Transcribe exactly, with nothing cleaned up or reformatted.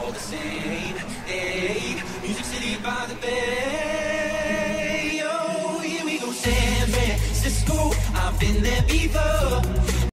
all the same. Hey, Music City by the bay. Oh, here we go, San Francisco. I've been there before.